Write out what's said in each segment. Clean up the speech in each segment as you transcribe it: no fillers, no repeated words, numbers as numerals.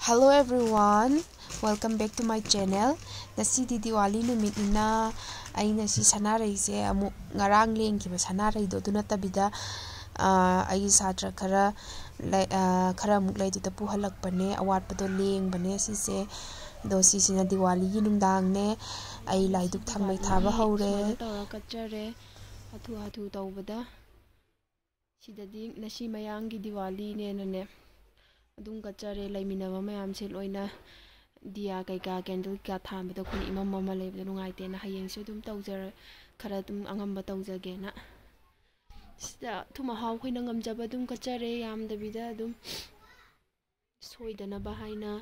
Hello everyone, welcome back to my channel. Nasi di Diwali numit nina ay nasi sanaray se amu ngarang leng kiba sanaray do duna tabida ay satra kara muklay dito puhalak pane awat pa do leng bane si se do si sina Diwali ginumdang ne ay layduk thang may thaba haure. Hatu tawbada sidadi nasi mayang gi Diwali ne ne adum kachare laiminaba mayam se loina dia kaika candle ka thambida khuni imam mama lebda nungaite na hayeng se dum tawjar khara dum angamba tawjage na sida thuma haw khoina ngamjaba dum kachare yam dabida dum soidana bahaina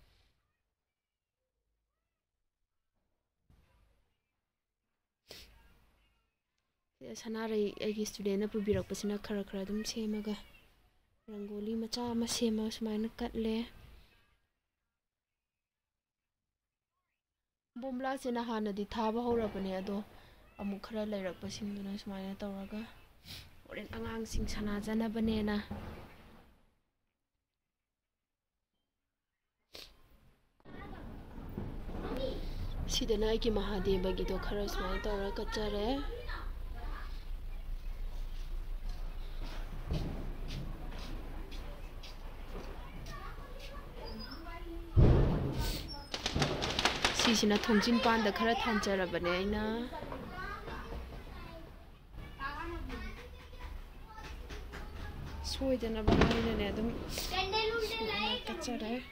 sanarai agi student na pubirak pasina khara dum semaga rangoli macha ma sema sumaina katle bombla sena hana di thaba horabane ado amuk khara lairak pasingduna sumaina tawraga oren angang sing sana jana banena sidana ki mahadeva gido khara sumaina tawra kachare sisina thongjin panda khara thanjara bane aina soidana banaina ne dum kachare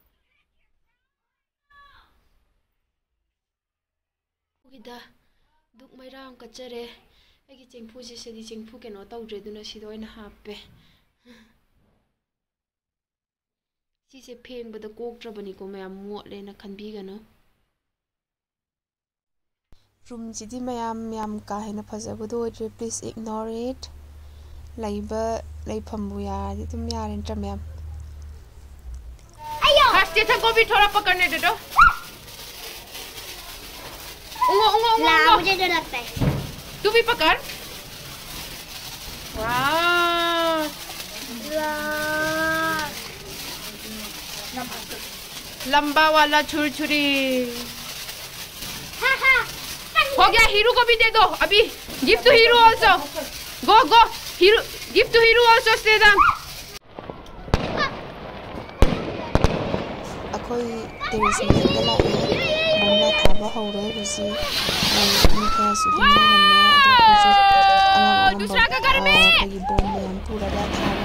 ugida duk mairam kachare agi chengphu se sedi chengphu keno tawdre duna sidoina happe sise phengbada koktrabani ko mayam motle na khanbigano room jidi mayam ka hena phajabado please ignore it laifambu ya dum yaren tramyam ayo haste tha gobi thora pakadne de do ungo ला मुझे डर लगता है तू भी पकड़ वाह लंबा वाला छुरी हो गया हीरो को भी दे दो अभी gift to hero also go hero gift to hero also दे दम अखोई तेरेस में गला बोंबला थाबा हौरे गुसी निका सुदिन हमने अदो दूसरा का घर में ये बोंब में पूरा दा थाबा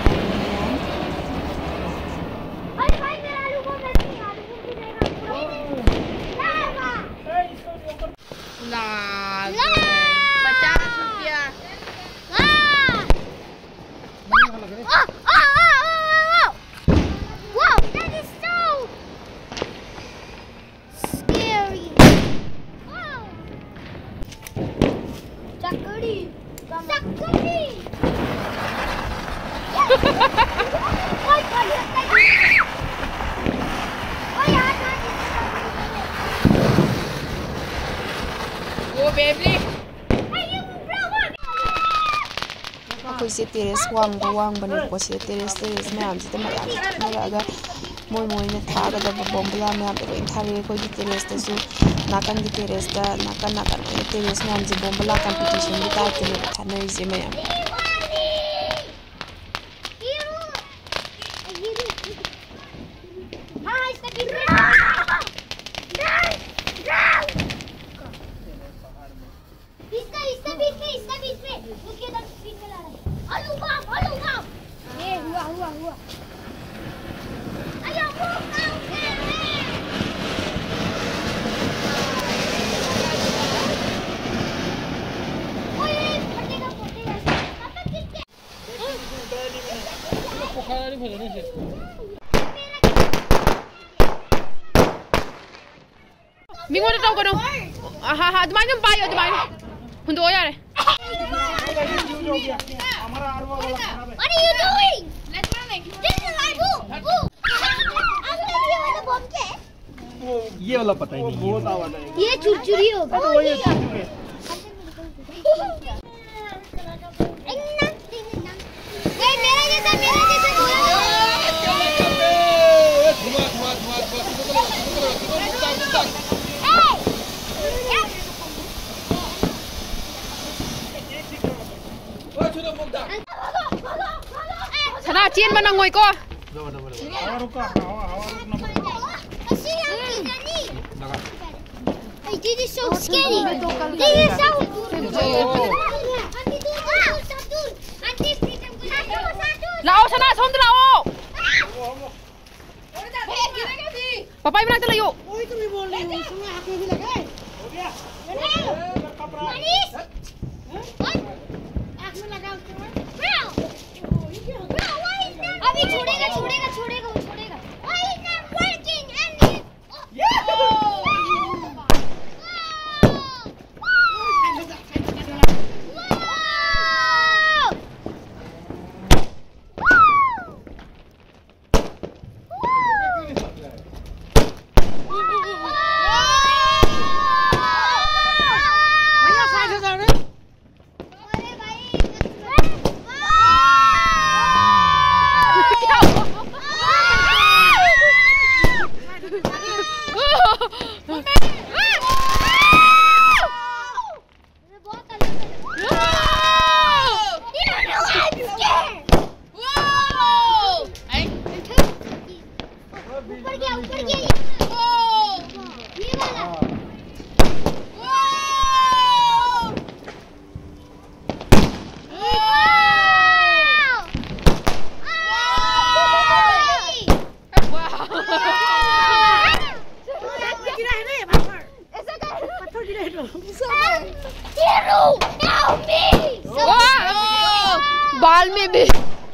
से टेरेस वांग बने को से टेरेस मैम से मैम मोय ने थागदब बोम्बला मैम तो थारे को टेरेस तसु नाकन की टेरेस दा नाकन टेरेस मैम से बोम्बला कंपटीशन की टाइप के थानई से मैम मिंगोन तो करो हां तुम्हारे तुम पायो तुम्हारे हुंदो यार What are you doing? Let's run it. This is my book. ये वाला पता ही नहीं ये चुरचुरी होगा मेरा जैसा चेन बनंगोय को This is so scary. This is so. Lao sana som lao. Papa bina ta layo. Oi tumi bol rahi ho, sunga hath में भी लगा है। हो गया। Manish. आँख में लगा उसको। अभी छोड़ेगा छोड़ेगा छोड़ेगा वो छोड़ेगा। Why is not working? Help me! बाल में भी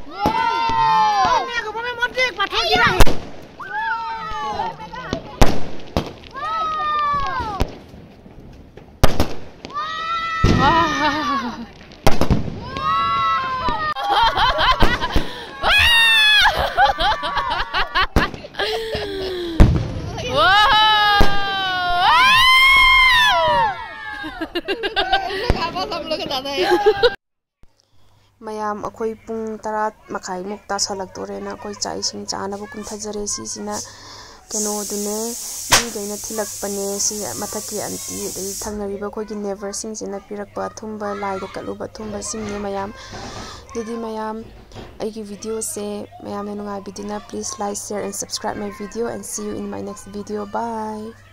मैम अखोई पुंग 10 मखाई मुक्ता सलक्तोरेना अखोई चाई सिंग चानब कुंथजरे सिसिना केनो दुने मी गैना थिलकपने सि मथकी अंती दे थंगरिबा खोगी नेवर सिंग सिना पिरकपा थुंबा लाइद कलुबा थुंबा सिंग मैम दीदी मैम आईगी वीडियो से मैम ने नुंगाई बिदिना please like share and subscribe my video and see you in my next video bye.